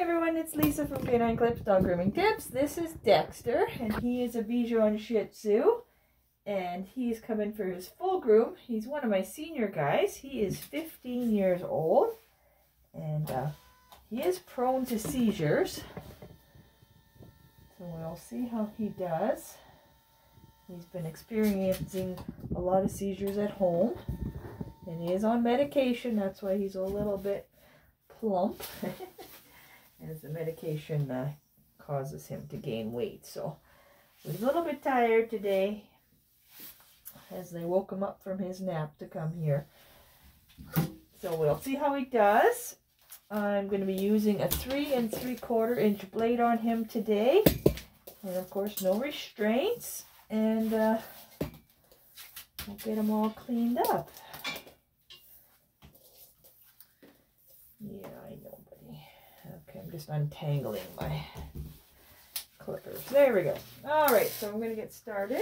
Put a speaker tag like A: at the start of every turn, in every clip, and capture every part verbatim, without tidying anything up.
A: everyone, it's Lisa from Canine Clips Dog Grooming Tips. This is Dexter, and he is a Bichon Shih-Tzu, and he's coming for his full groom. He's one of my senior guys. He is fifteen years old, and uh, he is prone to seizures. So we'll see how he does. He's been experiencing a lot of seizures at home, and he is on medication. That's why he's a little bit plump. As the medication uh, causes him to gain weight. So he's a little bit tired today as they woke him up from his nap to come here. So we'll see how he does. I'm going to be using a three and three quarter inch blade on him today. And of course no restraints. And uh, we'll get him all cleaned up. Yeah, I know, buddy. Okay, I'm just untangling my clippers. There we go. All right, so I'm going to get started.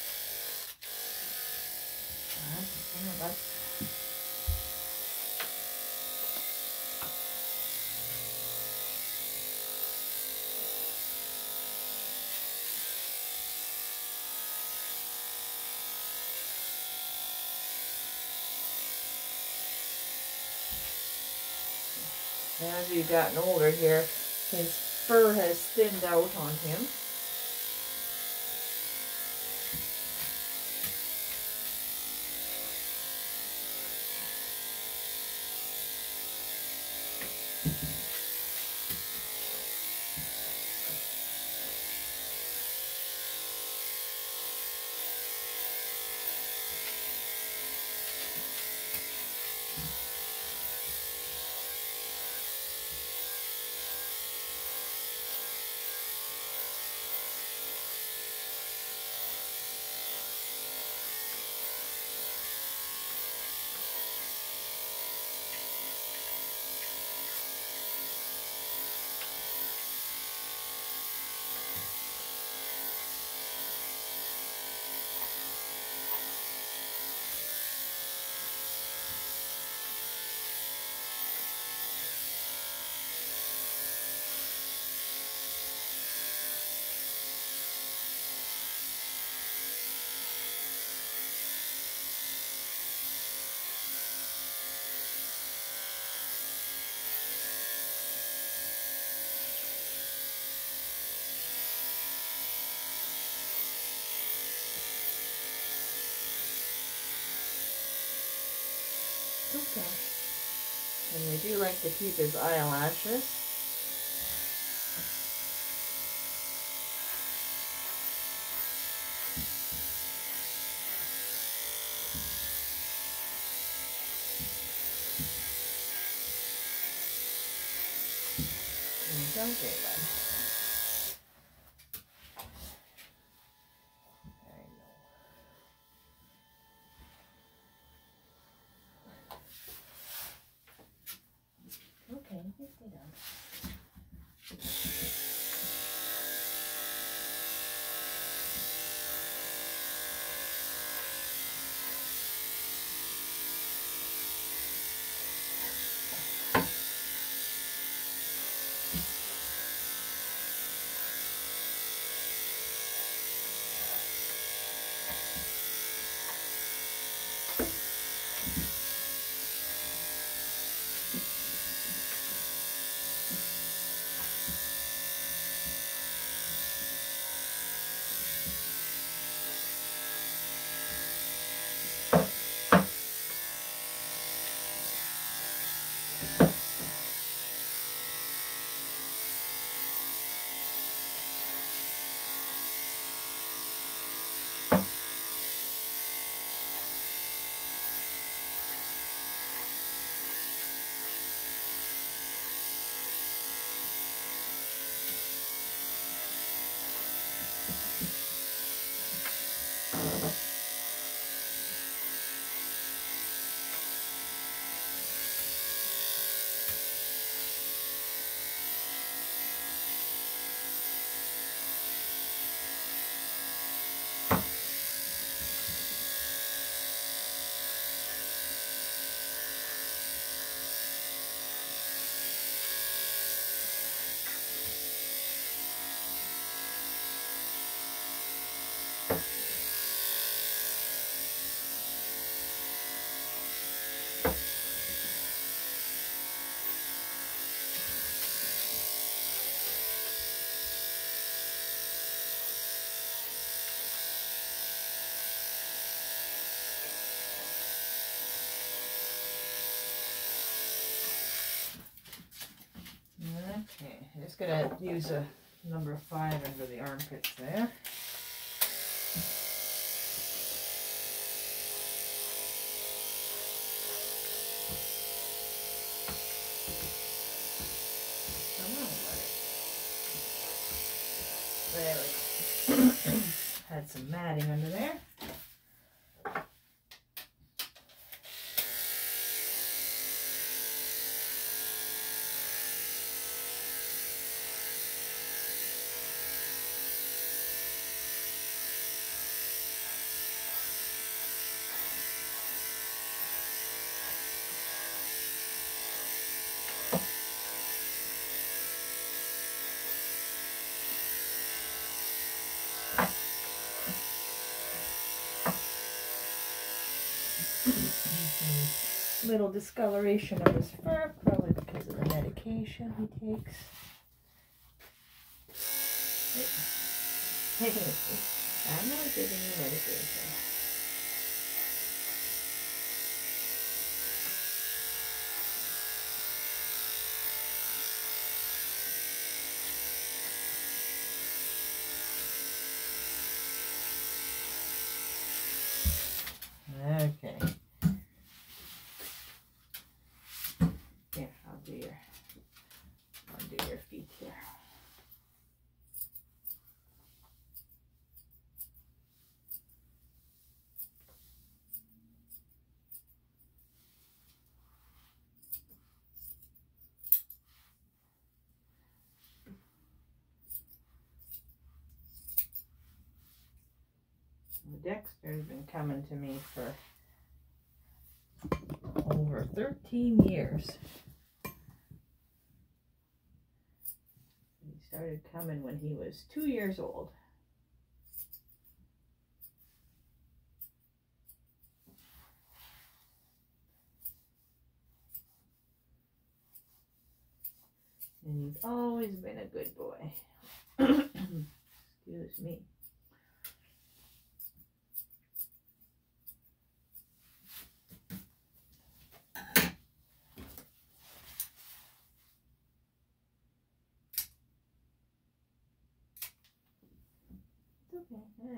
A: As he's gotten older here, his fur has thinned out on him. Okay. And we do like to keep his eyelashes. Okay, bud. Okay, you stay down. Okay, I'm just gonna use a number five under the armpits there. There we go. Had some matting under there. Little discoloration of his fur, probably because of the medication he takes. I'm not giving you medication. Okay. Here, I'll do your, I'll do your feet here. Dexter's been coming to me for over thirteen years. He started coming when he was two years old. And he's always been a good boy. Excuse me. Okay.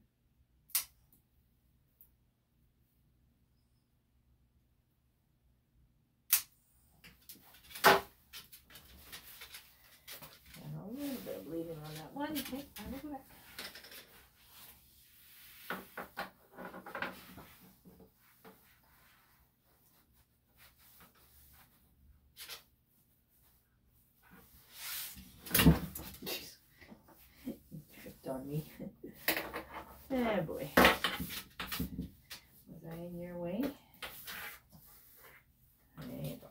A: And a little bit of bleeding on that one. Okay, I will go back. Jeez. He tripped on me. Oh boy. Was I in your way? There you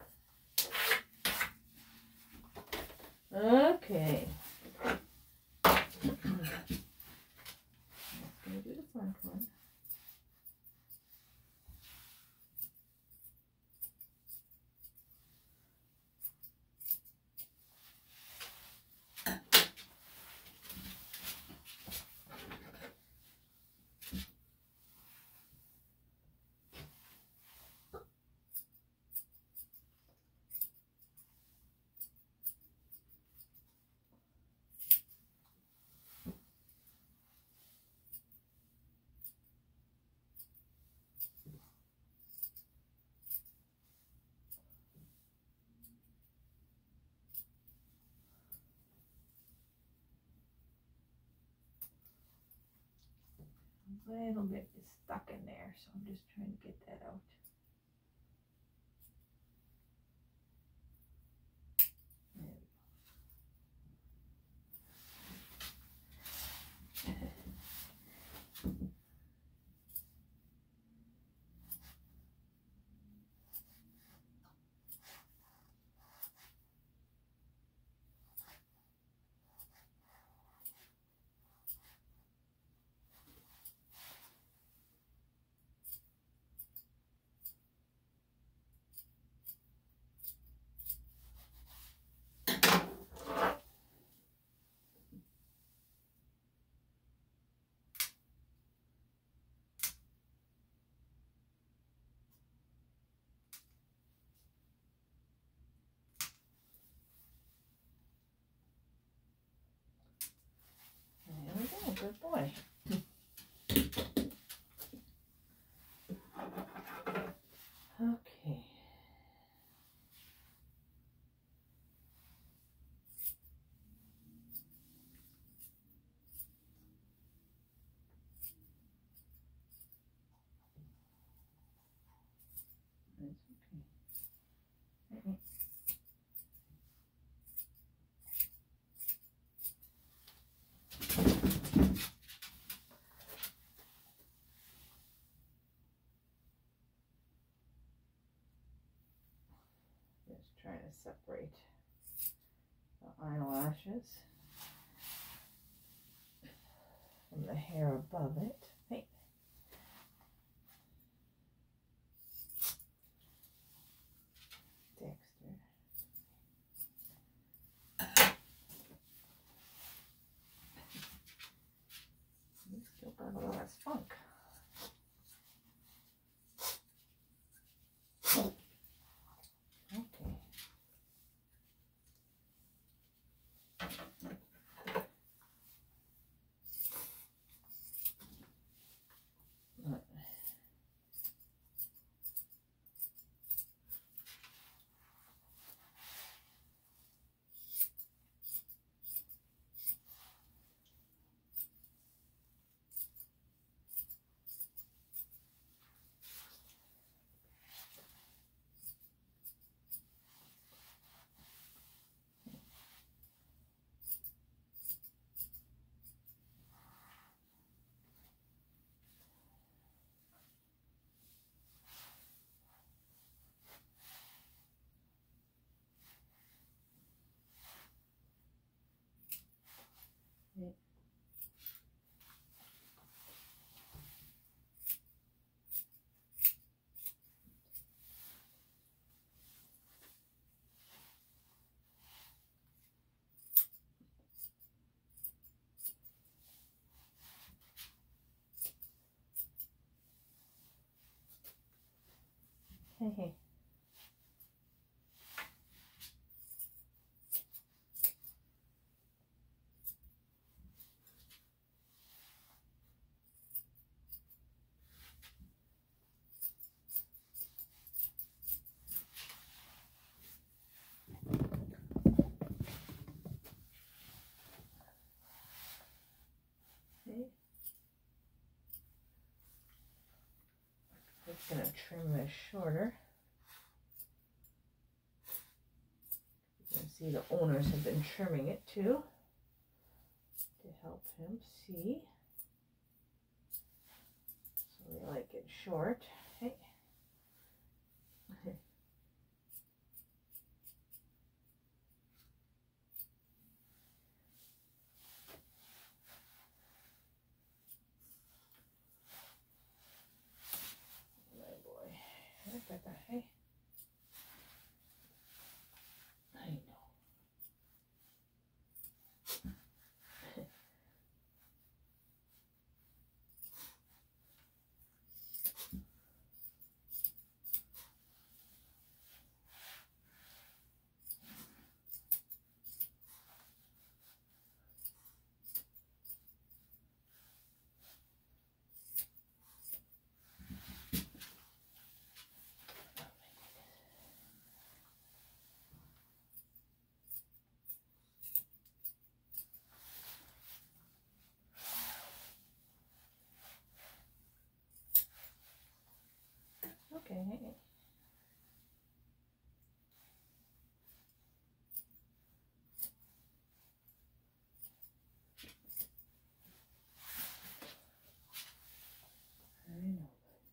A: go. Okay. Let's go do the front one. A little bit is stuck in there, so I'm just trying to get that out. There we go. boy. Okay. That's okay. Just trying to separate the eyelashes from the hair above it. Hey. Dexter. You still got a lot of spunk. Okay. Hey, hey. Just going to trim this shorter. You can see the owners have been trimming it too to help him see. So we like it short. Hey. Hey. I know. Okay. I know.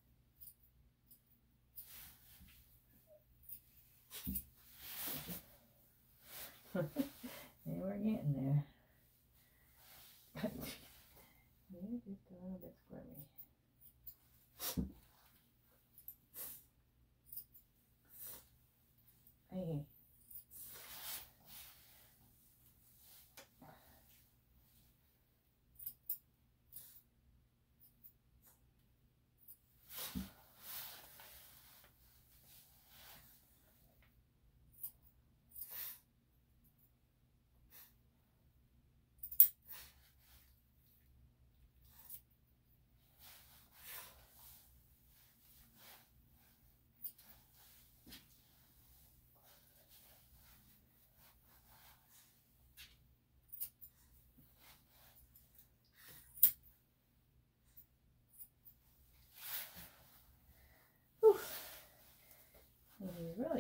A: Hey, we're getting there. Maybe just a little bit squirmy. Hey.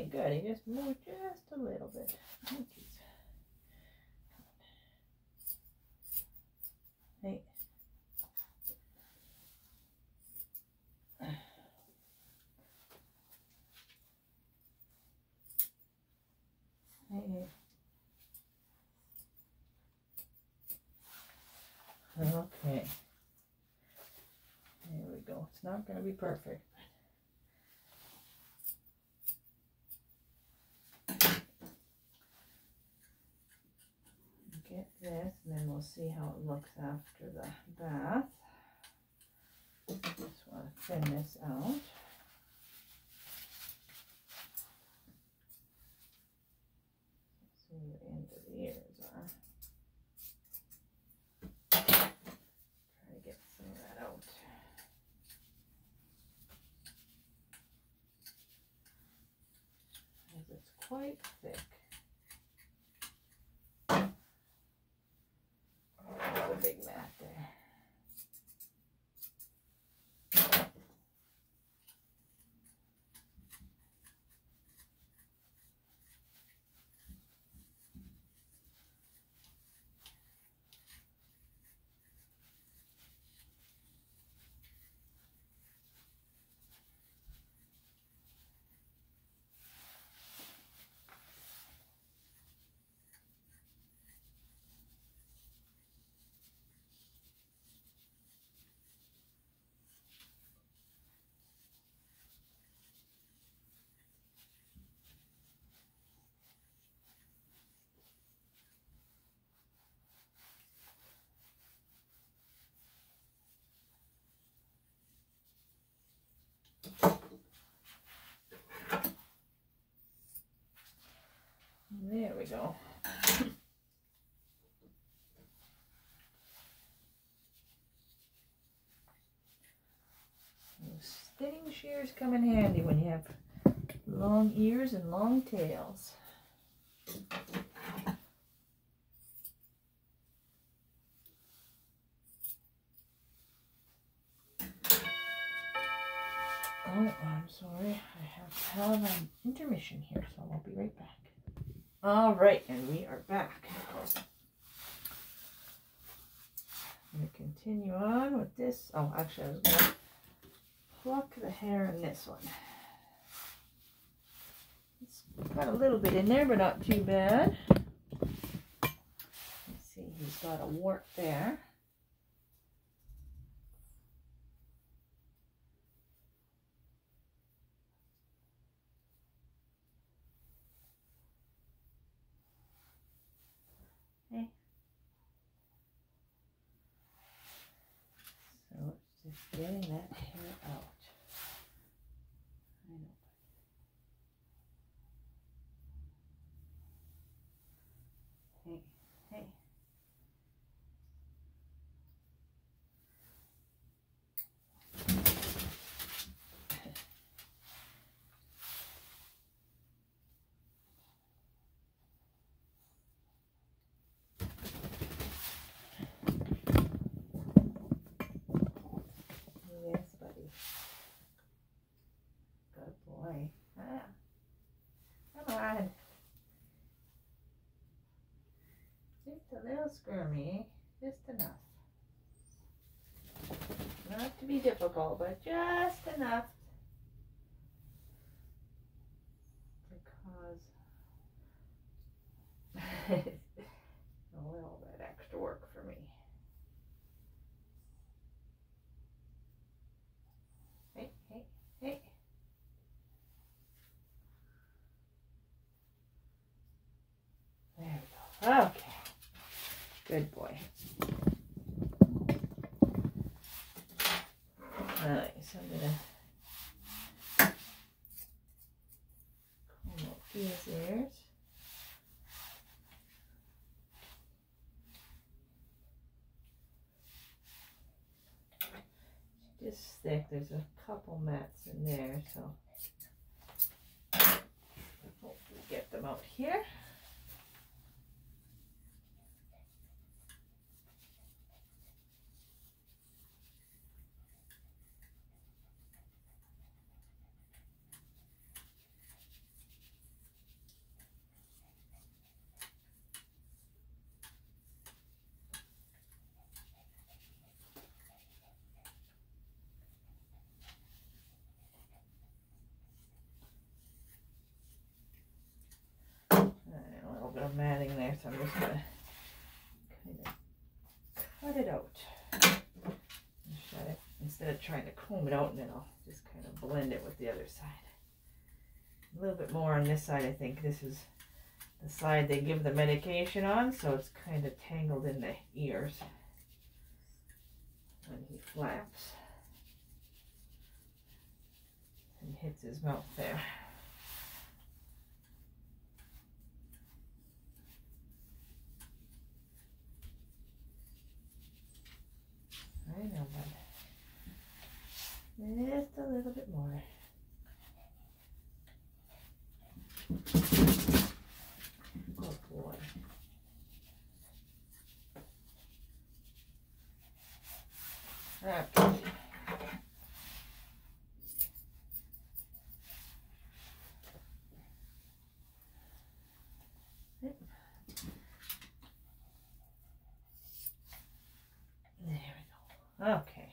A: really good. He just moved just a little bit. Oh, geez. Hey. Hey. Okay. There we go. It's not going to be perfect. Get this, and then we'll see how it looks after the bath. Just want to thin this out. Let's see where the end of the ears are. Try to get some of that out. As it's quite thick. There's a big mat there. There we go. Those thinning shears come in handy when you have long ears and long tails. Oh, I'm sorry. I have to have an intermission here, so I'll be right back. All right, and we are back. I'm going to continue on with this. Oh, actually, I was going to pluck the hair in this one. It's got a little bit in there, but not too bad. Let's see, he's got a wart there. Okay. So it's just getting that hair out. I know. Hey, hey. Yes, buddy. Good boy. Ah. Come on. Just a little squirmy. Just enough. Not to be difficult, but just enough to cause a little bit extra work for me. Hey, hey, hey. There we go. Okay. Good boy. Alright, so I'm going to comb up his ears. Just thick. There's a couple mats in there, so hopefully get them out here. little bit of matting there, so I'm just going to kind of cut it out. Shut it. Instead of trying to comb it out, and then I'll just kind of blend it with the other side. A little bit more on this side. I think this is the side they give the medication on, so it's kind of tangled in the ears when he flaps and hits his mouth there. I know, but just a little bit more. Good boy. Okay. Yep. There we go. Okay.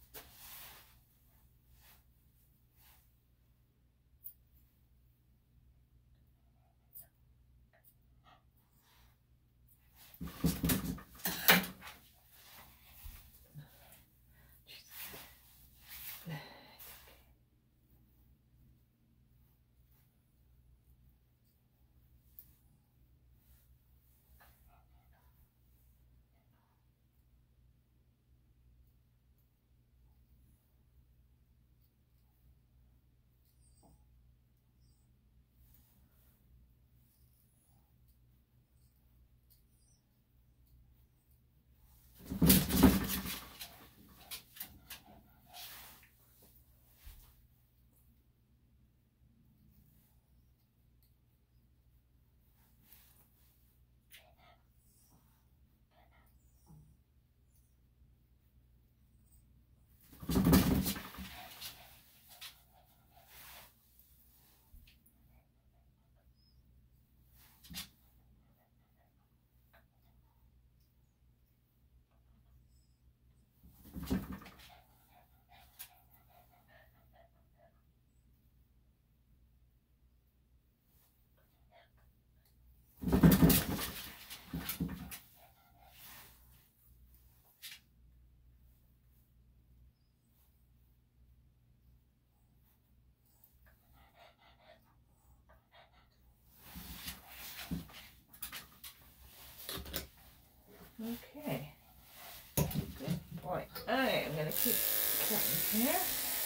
A: Okay, good boy. Alright, I'm going to keep cutting here.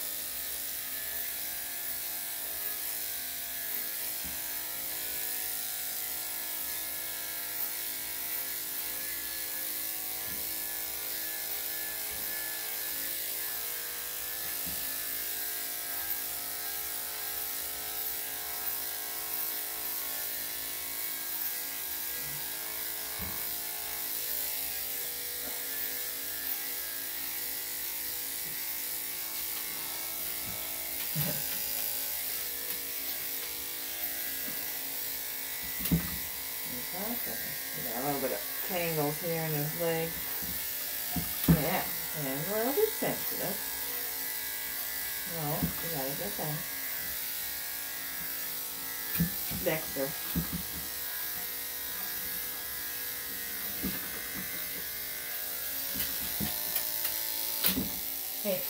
A: Got a little bit of tangles here in his leg. Yeah, and a little bit sensitive. No, you gotta get them. Dexter. Hey.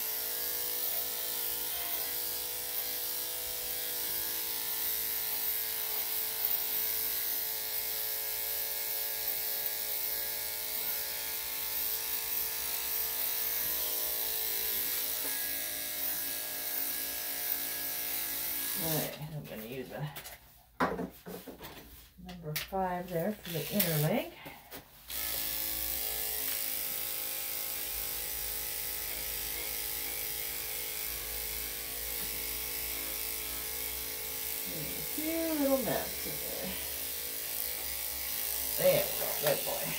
A: Alright, I'm going to use a number five there for the inner leg. And a few little maps in there. There we go, good boy.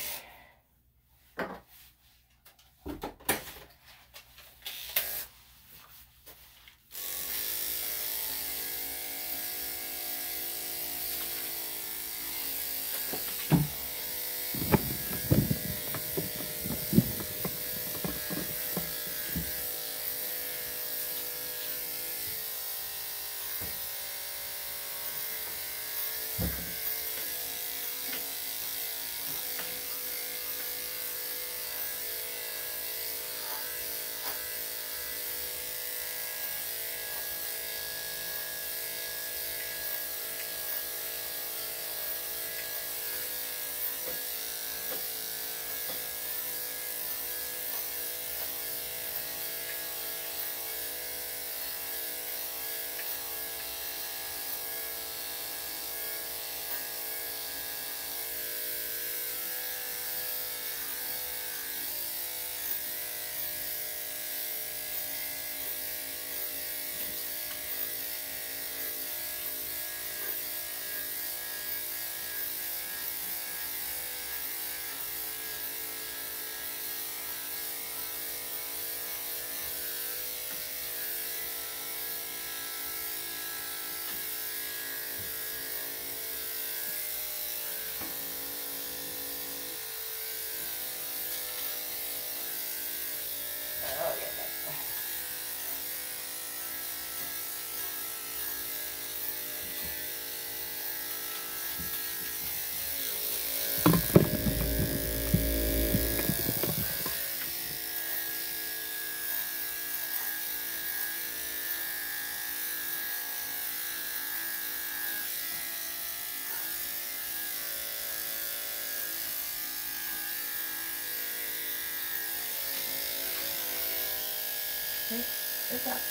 A: Okay, it's up.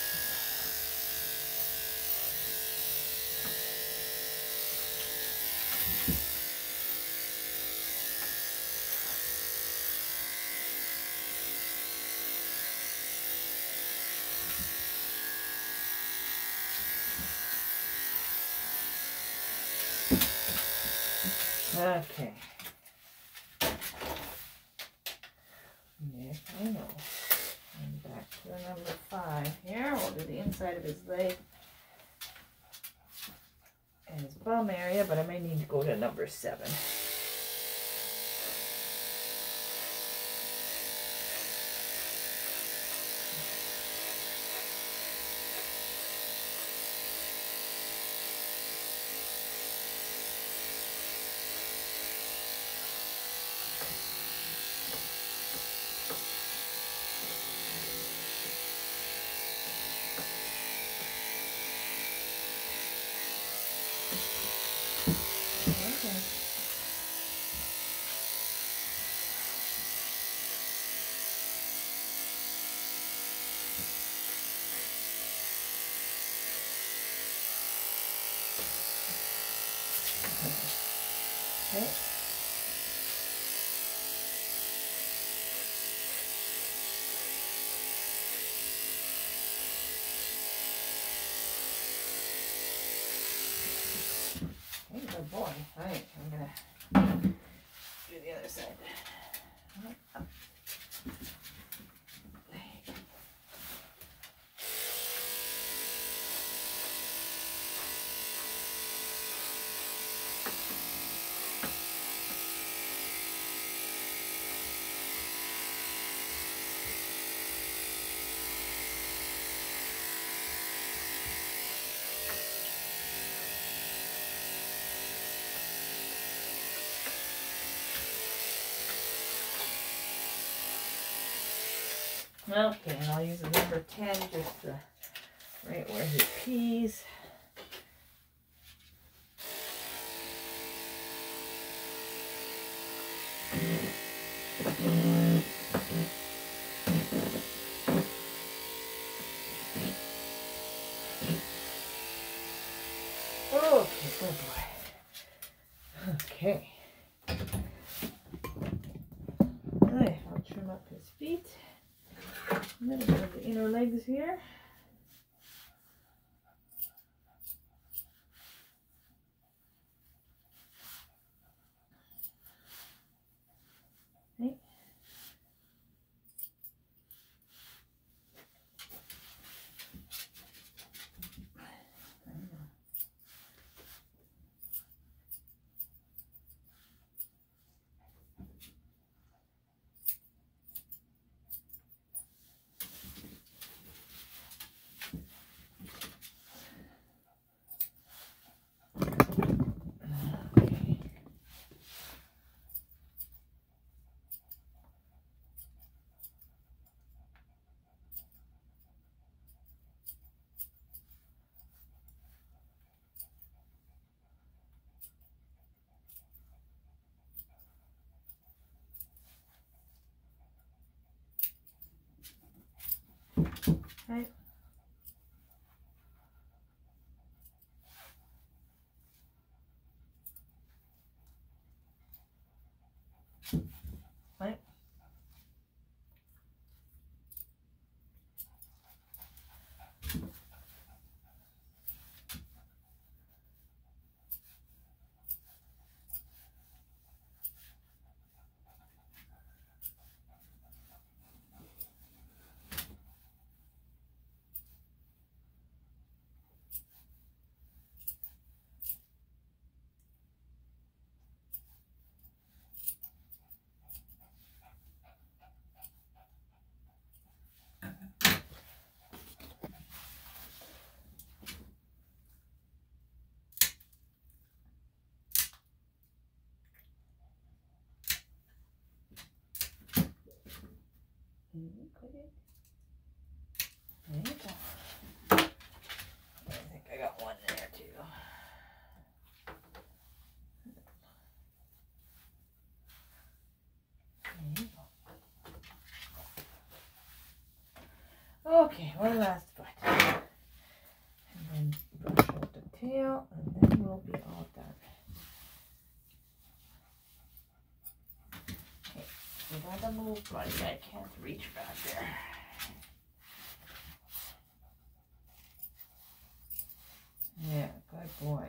A: Okay. Yes, I know. And back to number five here. We'll do the inside of his leg and his bum area, but I may need to go to number seven. Okay. Hey, good boy. All right, I'm gonna do the other side. Up. Okay, and I'll use the number ten just uh, right where he pees. Okay, good boy. Okay. Alright, I'll trim up his feet. A little bit of the inner legs here. Okay. Right. Right. There you go. I think I got one there too. There you Okay, one last foot. And then brush out the tail, and then we'll be all done. Okay, we gotta move, buddy. I can't reach back there. Yeah, good boy.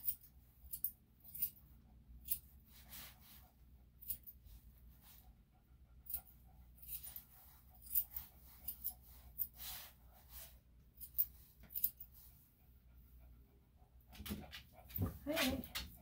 A: Hey.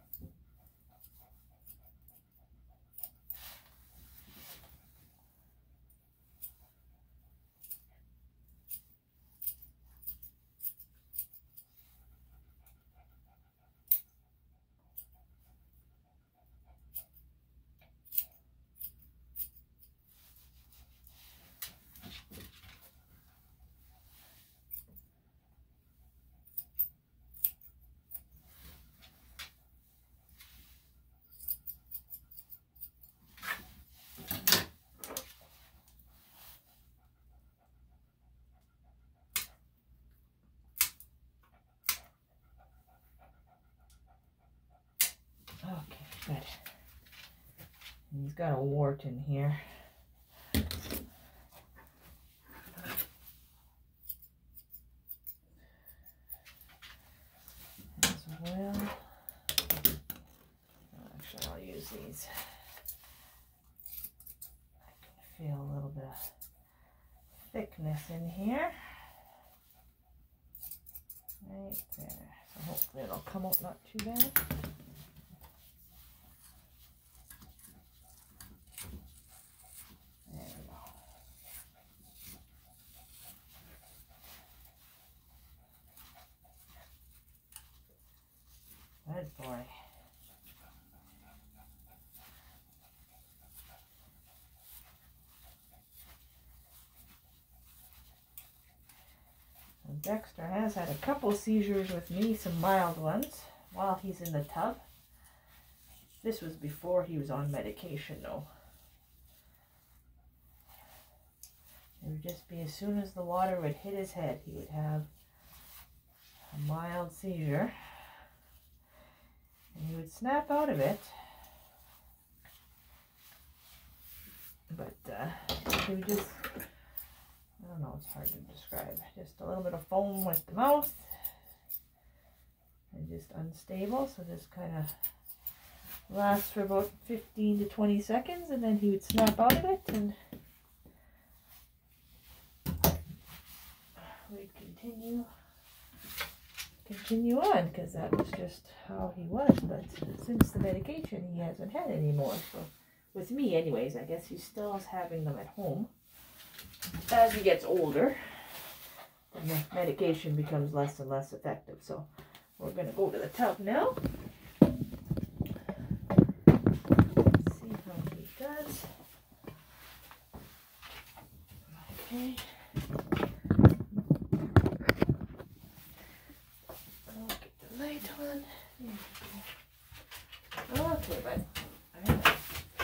A: Okay, good. He's got a wart in here. As well. Actually, I'll use these. I can feel a little bit of thickness in here. Right there. So hopefully it'll come out not too bad. Good boy. And Dexter has had a couple seizures with me, some mild ones, while he's in the tub. This was before he was on medication though. It would just be as soon as the water would hit his head, he would have a mild seizure. And he would snap out of it, but uh, he would just, I don't know, it's hard to describe, just a little bit of foam with the mouth, and just unstable, so this kind of lasts for about fifteen to twenty seconds, and then he would snap out of it, and we'd continue. continue on, because that was just how he was. But since the medication, he hasn't had any more. So with me anyways, I guess he still is having them at home. As he gets older, and the medication becomes less and less effective. So we're going to go to the tub now. See how he does. Okay. Okay, bud. All right.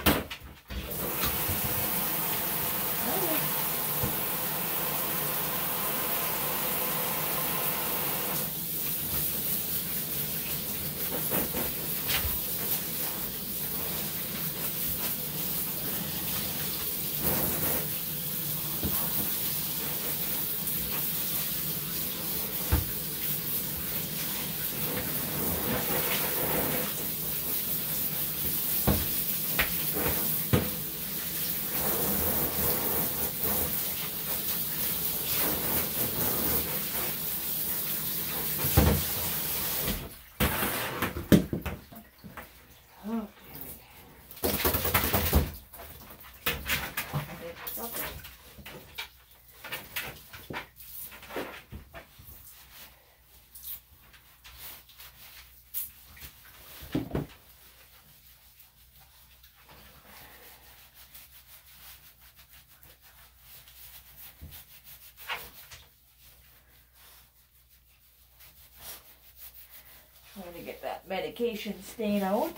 A: Trying to get that medication stain out.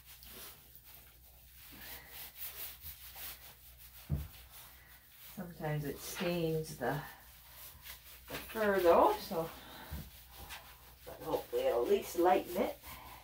A: Sometimes sometimes it stains the, the fur though, so but hopefully it'll at least lighten it.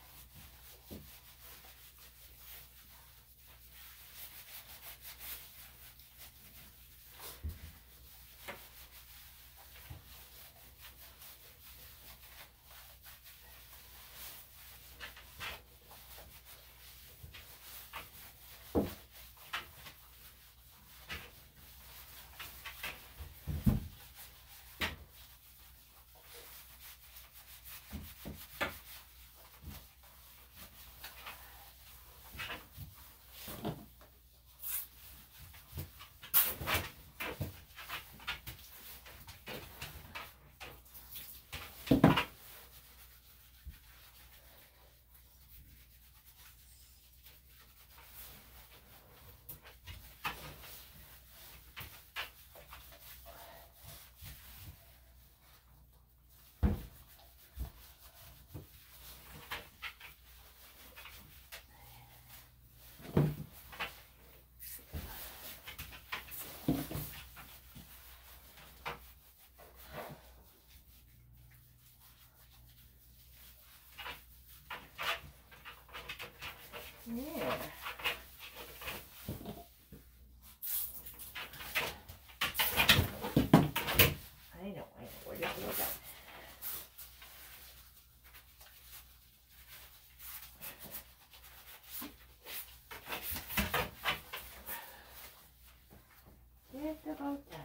A: Yeah. I know, I know. Where did we go? Just about done.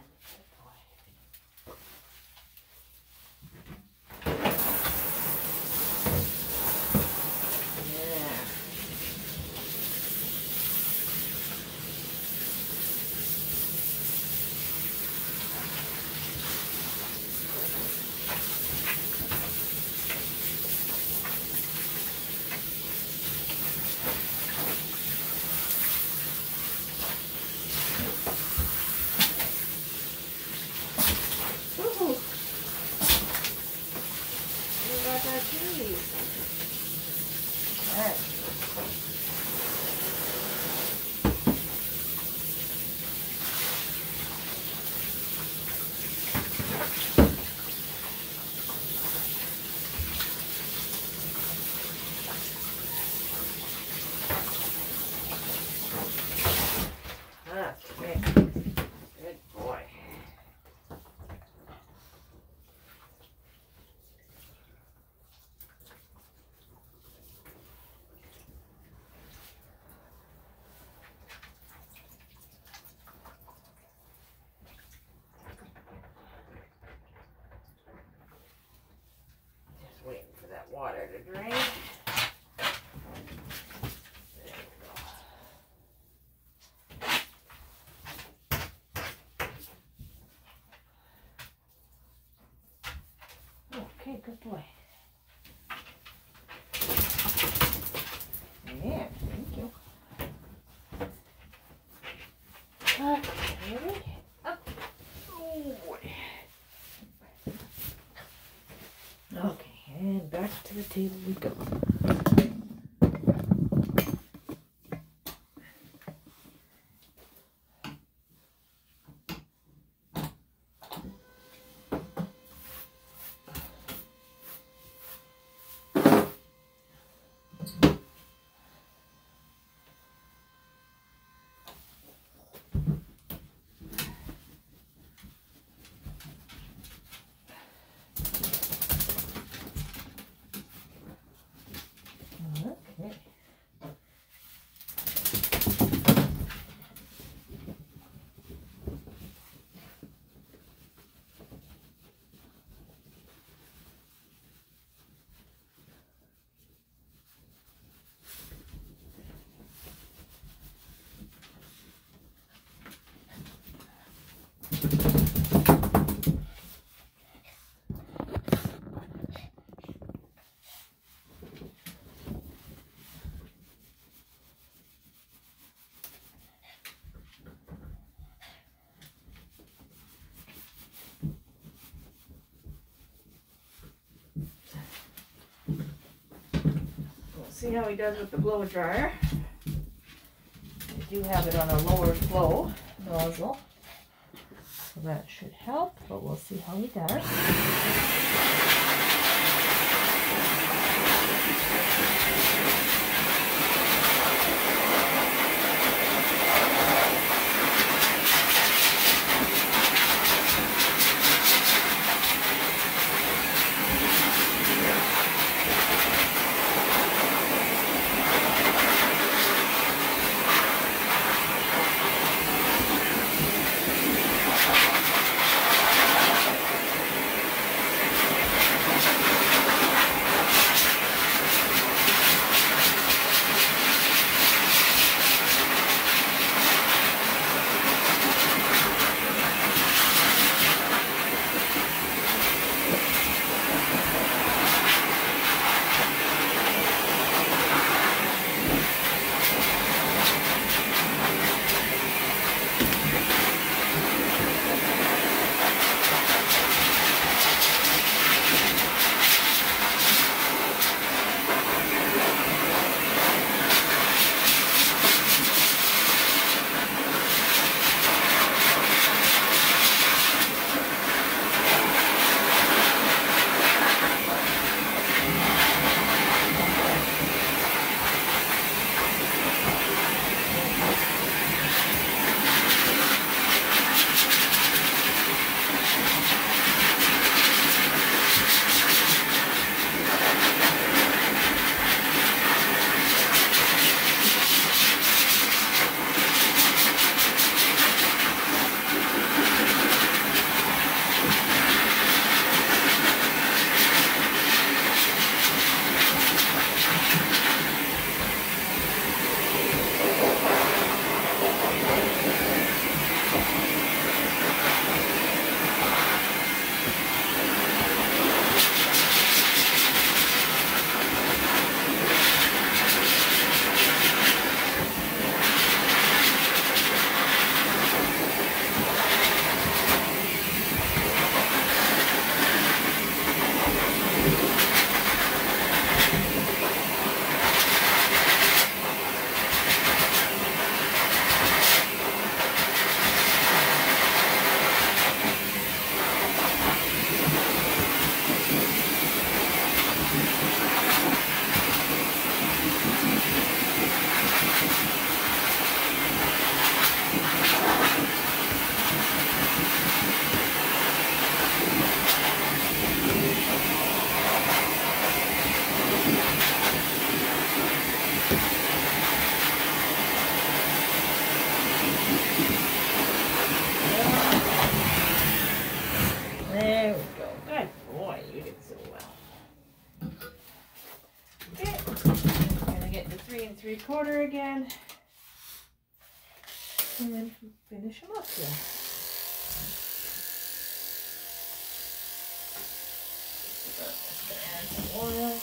A: Waiting for that water to drain. There we go. Okay, good boy. Yeah, thank you. Okay, ready? Up. Oh boy. Okay. And back to the table we go. See how he does with the blow dryer. I do have it on a lower flow nozzle. So that should help, but we'll see how he does. There we go. Good boy. You did so well. Okay. I'm going to get the three and three quarter again. And then finish them up here. Just going to add some oil.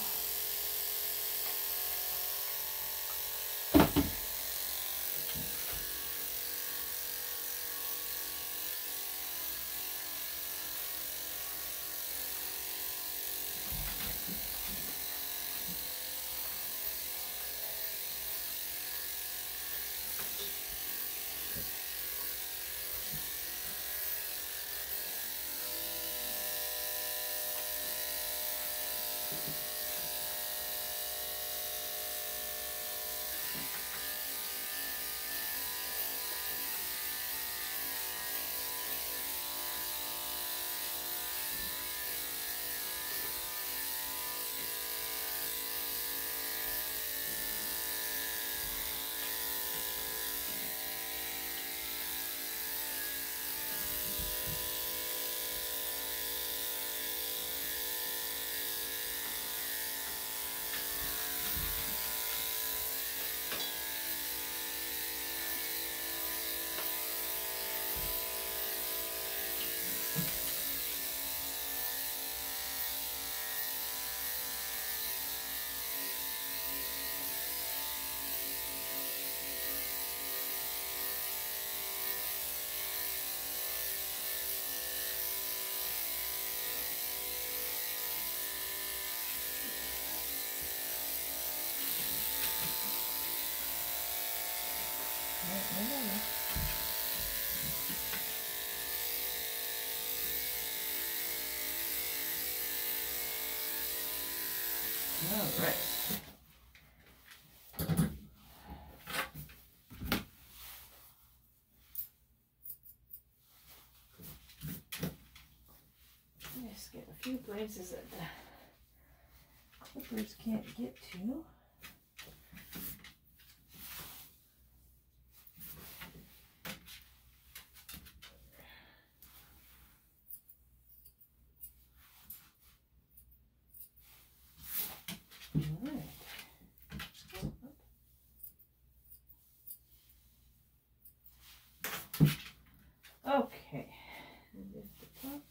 A: All right. Just get a few places that the clippers can't get to. Okay. Lift the top.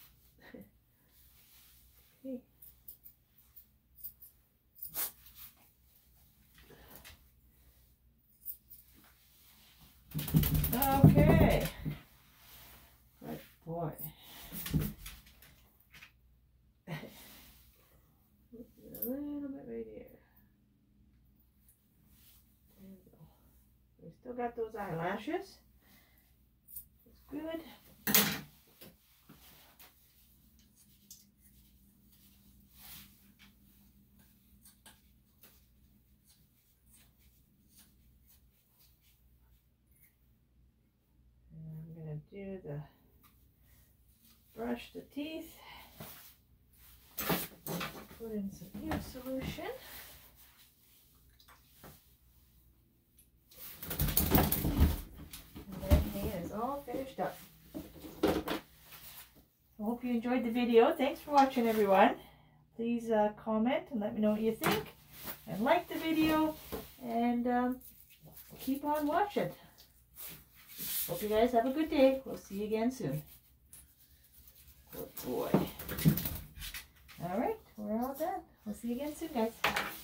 A: Okay. Okay. Good boy. A little bit right here. There we go. We still got those eyelashes. It's good. Do the brush the teeth, put in some yeast solution, and then he is all finished up. I hope you enjoyed the video. Thanks for watching, everyone. Please uh, comment and let me know what you think, and like the video, and um, keep on watching. Hope you guys have a good day. We'll see you again soon. Good boy. All right, we're all done. We'll see you again soon, guys.